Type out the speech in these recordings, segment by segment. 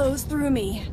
flows through me.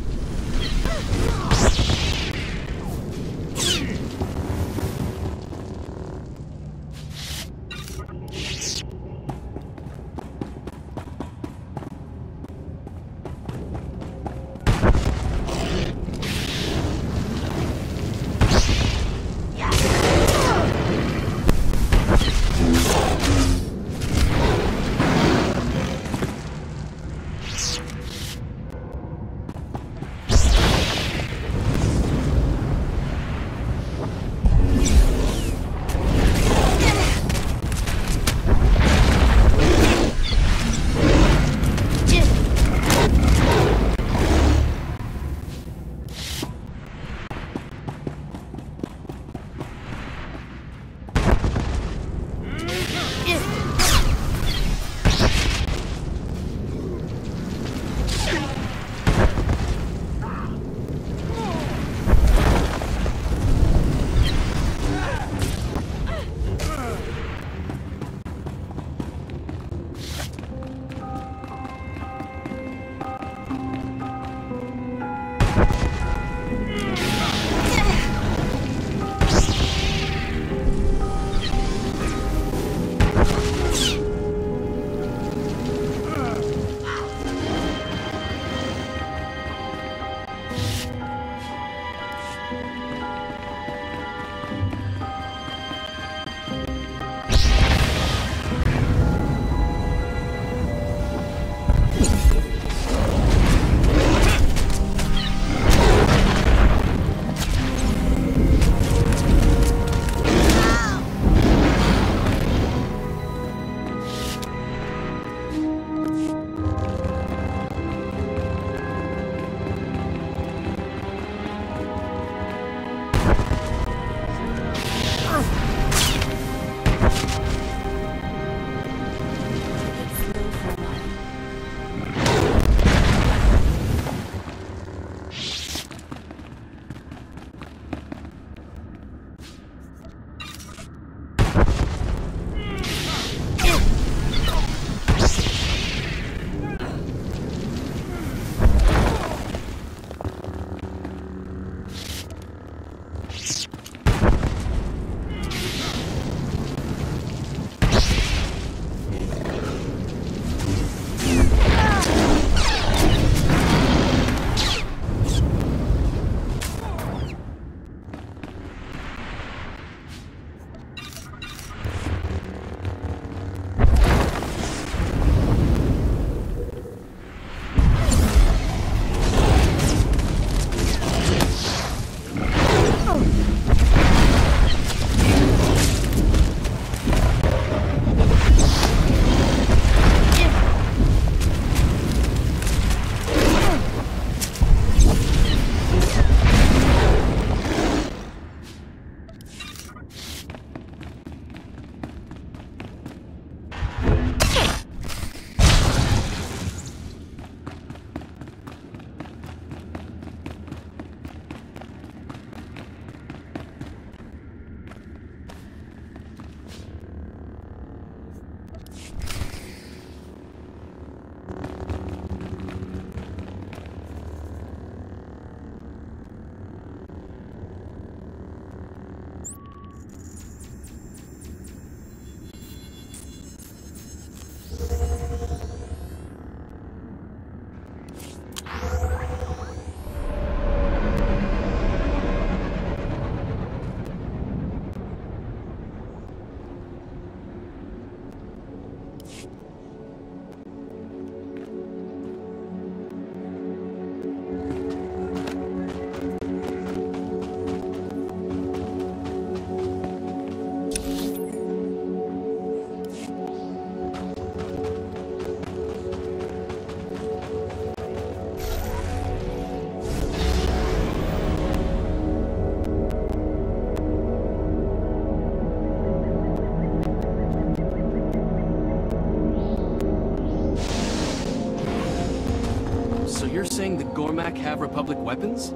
You're saying the Gormak have Republic weapons?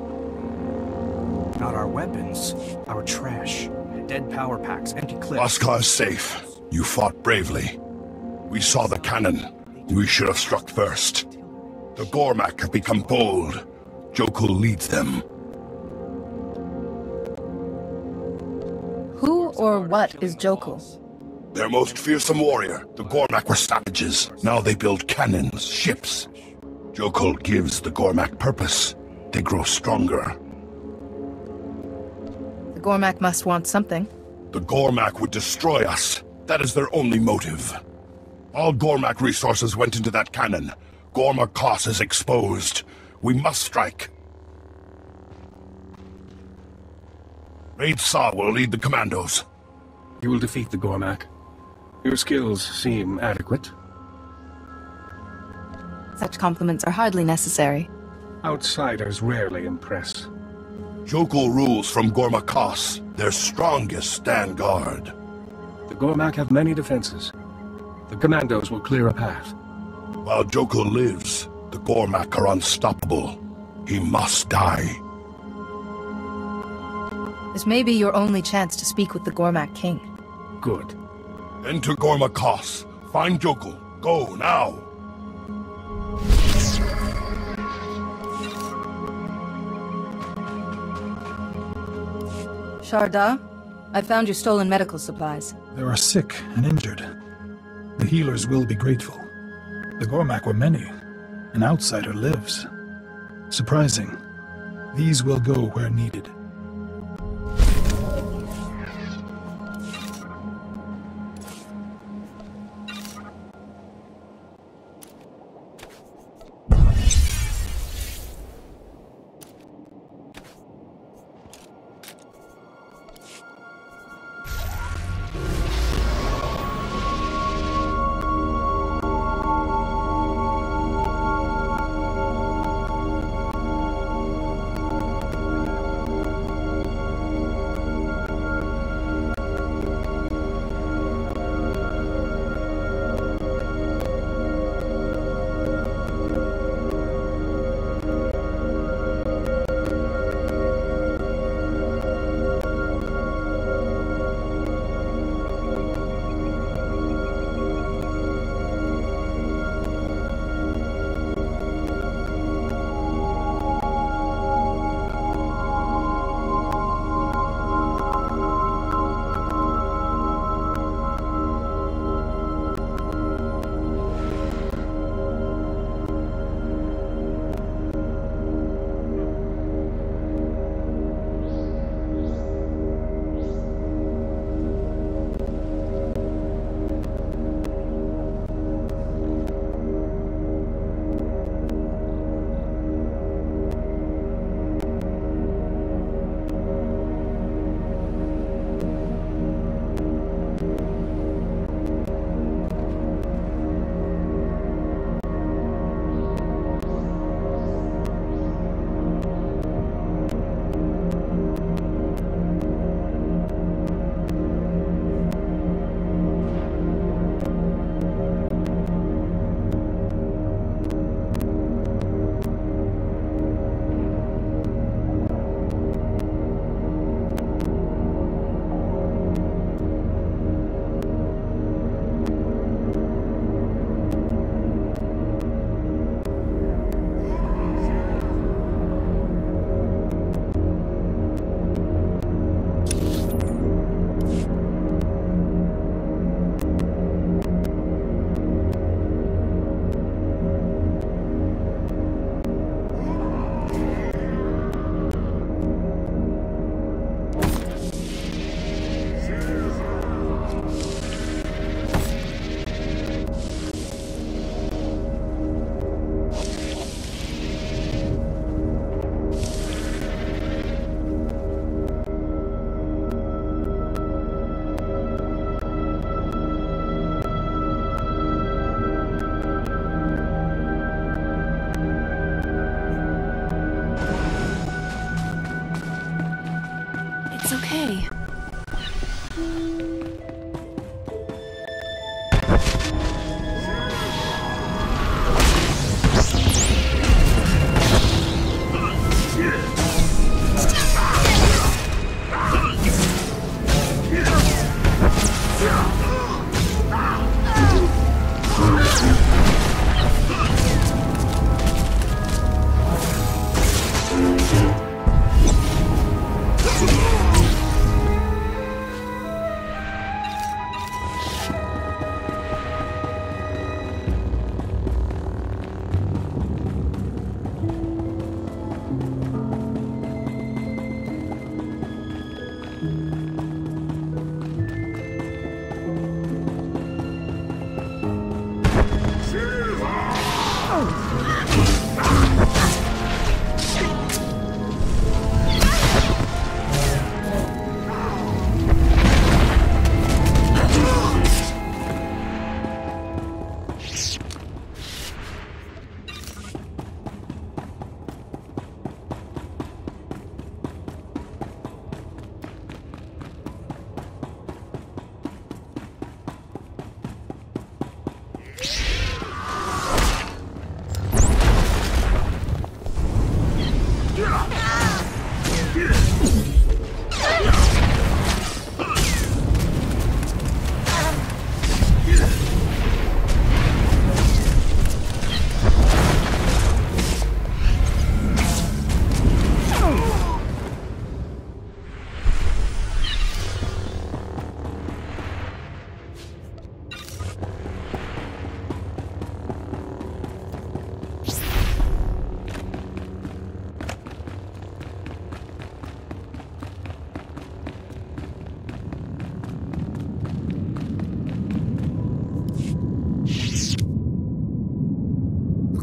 Not our weapons, our trash. Dead power packs, empty clips. Oscar is safe. You fought bravely. We saw the cannon. We should have struck first. The Gormak have become bold. Jokul leads them. Who or what is Jokul? Their most fearsome warrior. The Gormak were savages. Now they build cannons, ships. Jokul gives the Gormak purpose. They grow stronger. The Gormak must want something. The Gormak would destroy us. That is their only motive. All Gormak resources went into that cannon. Gormak Koss is exposed. We must strike. Raid Saw will lead the commandos. You will defeat the Gormak. Your skills seem adequate. Such compliments are hardly necessary. Outsiders rarely impress. Jokul rules from Gormak Koss. Their strongest stand guard. The Gormak have many defenses. The commandos will clear a path. While Jokul lives, the Gormak are unstoppable. He must die. This may be your only chance to speak with the Gormak King. Good. Enter Gormak Koss. Find Jokul. Go, now! Sharda, I found your stolen medical supplies. There are sick and injured. The healers will be grateful. The Gormak were many. An outsider lives. Surprising. These will go where needed.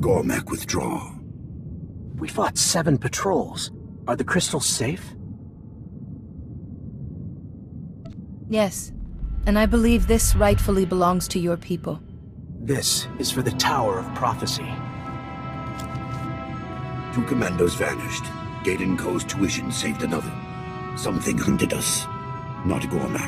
Gormak withdraw. We fought 7 patrols. Are the crystals safe? Yes, and I believe this rightfully belongs to your people. This is for the Tower of Prophecy. 2 commandos vanished. Gaiden Ko's tuition saved another. Something hunted us, not Gormak.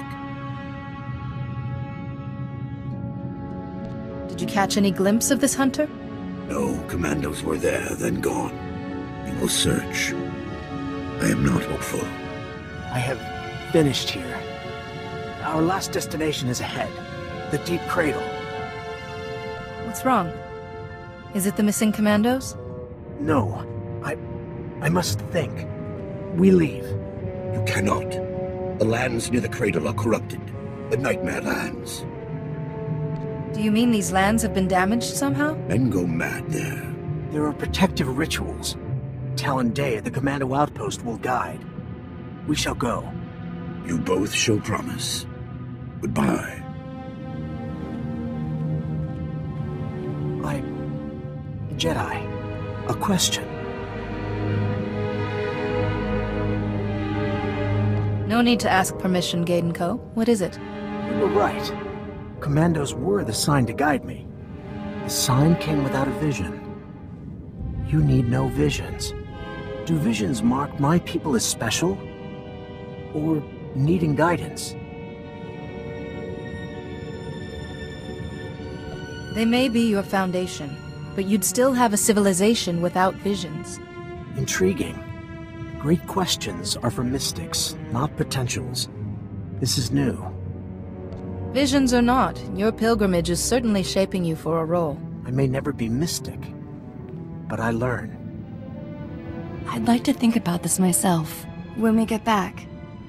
Did you catch any glimpse of this hunter? No, commandos were there, then gone. We will search. I am not hopeful. I have finished here. Our last destination is ahead. The Deep Cradle. What's wrong? Is it the missing commandos? No. I must think. We leave. You cannot. The lands near the cradle are corrupted. The Nightmare Lands. Do you mean these lands have been damaged somehow? Men go mad there. There are protective rituals. Talon Day at the Commando Outpost will guide. We shall go. You both show promise. Goodbye. Jedi. A question. No need to ask permission, Gaiden Co. What is it? You were right. Commandos were the sign to guide me. The sign came without a vision. You need no visions. Do visions mark my people as special? Or needing guidance? They may be your foundation, but you'd still have a civilization without visions. Intriguing. Great questions are for mystics, not potentials. This is new. Visions or not, your pilgrimage is certainly shaping you for a role. I may never be mystic, but I learn. I'd like to think about this myself when we get back.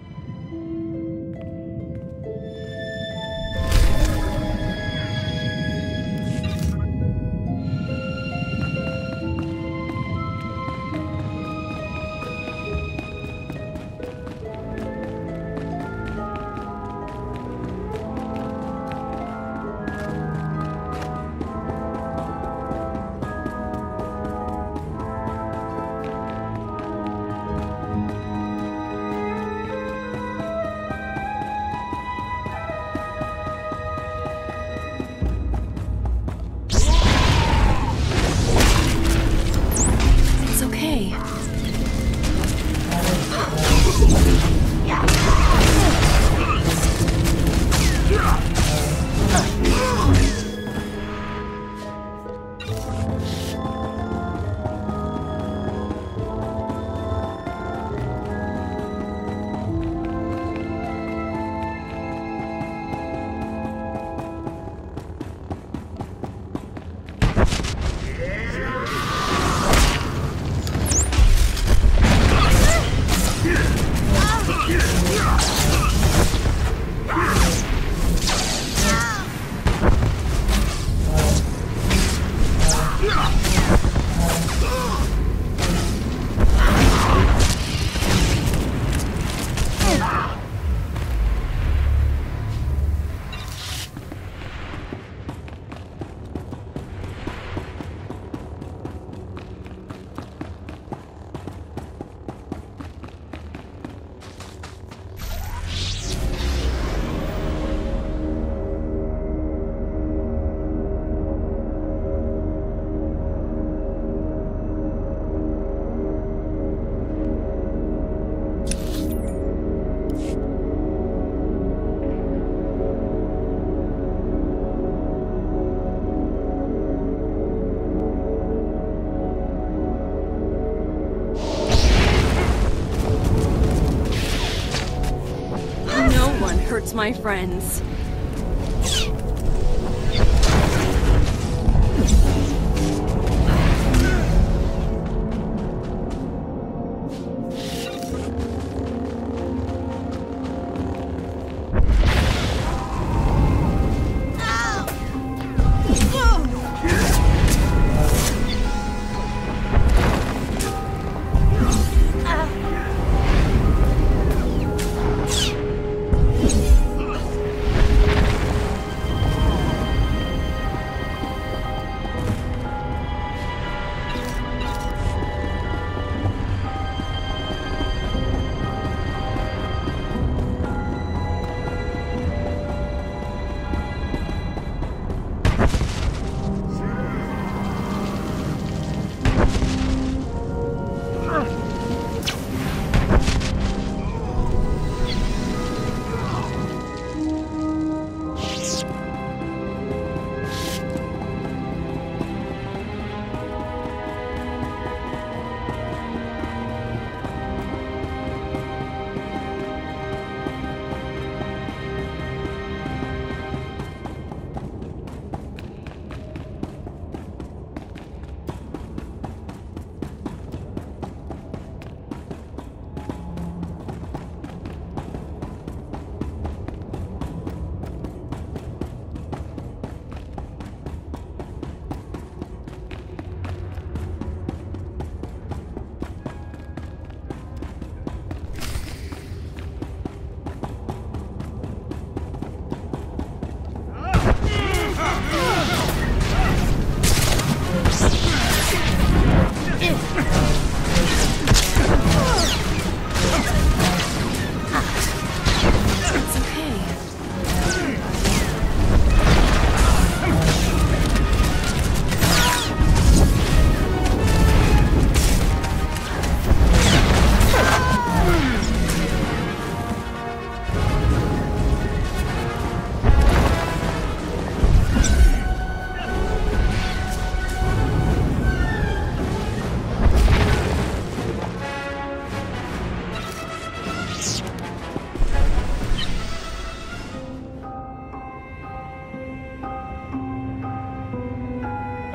Hurts my friends.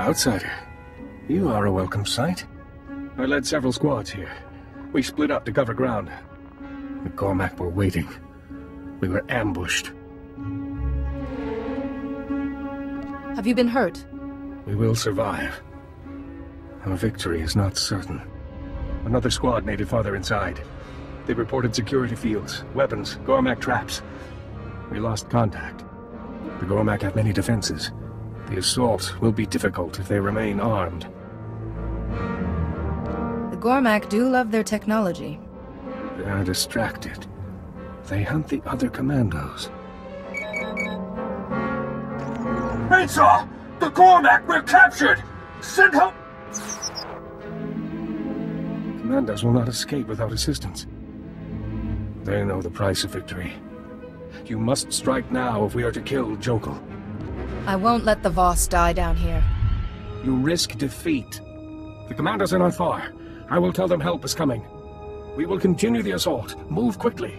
Outsider, you are a welcome sight. I led several squads here. We split up to cover ground. The Gormak were waiting. We were ambushed. Have you been hurt? We will survive. Our victory is not certain. Another squad made it farther inside. They reported security fields, weapons, Gormak traps. We lost contact. The Gormak have many defenses. The assault will be difficult if they remain armed. The Gormak do love their technology. They are distracted. They hunt the other commandos. Lexa! The Gormak were captured! Send help! Commandos will not escape without assistance. They know the price of victory. You must strike now if we are to kill Jokel. I won't let the Voss die down here. You risk defeat. The commandos are not far. I will tell them help is coming. We will continue the assault. Move quickly.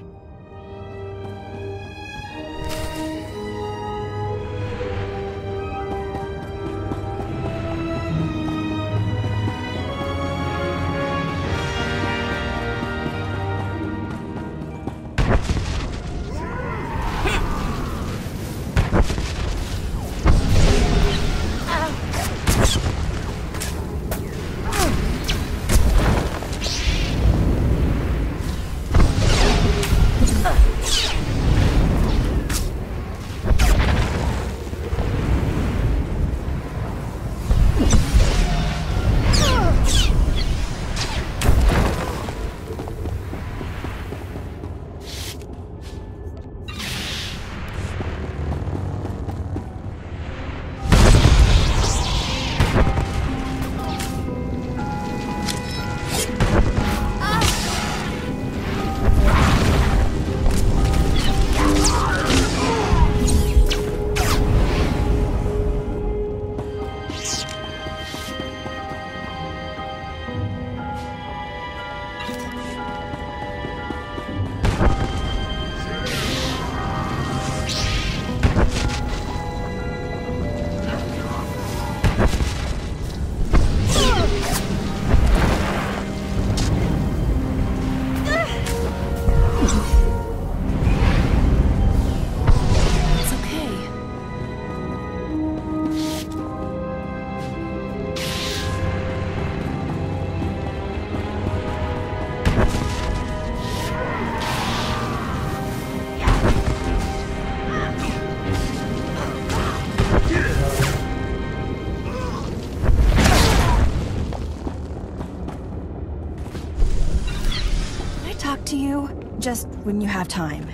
To you, just when you have time.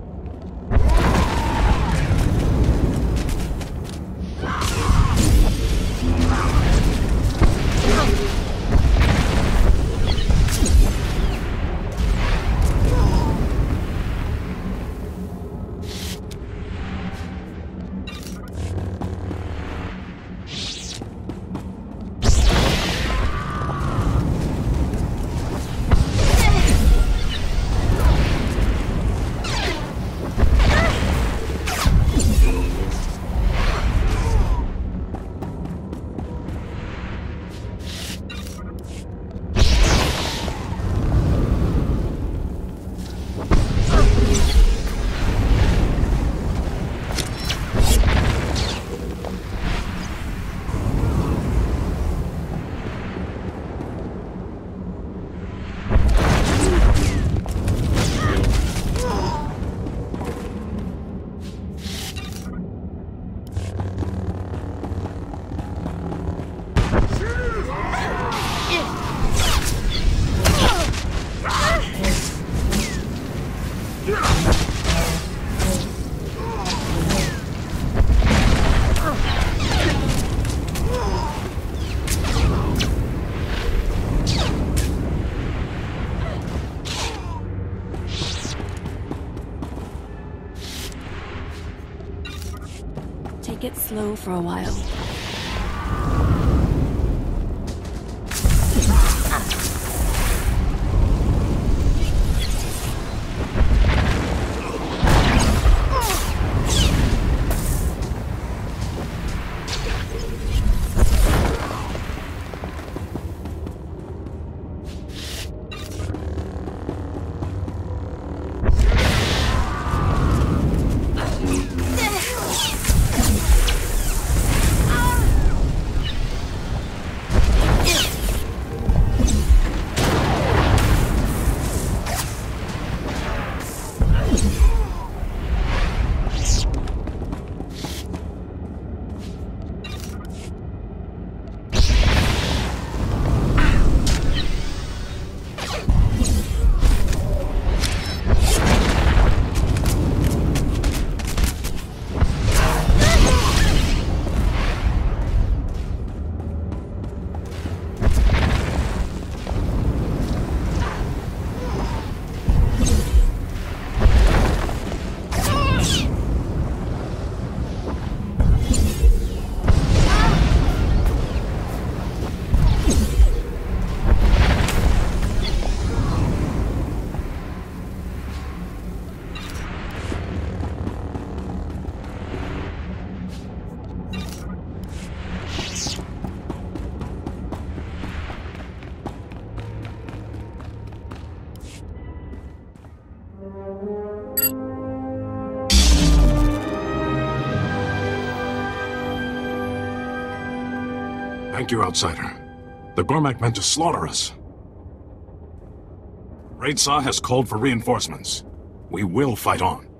Take it slow for a while. Thank you, Outsider. The Gormak meant to slaughter us. Raidsaw has called for reinforcements. We will fight on.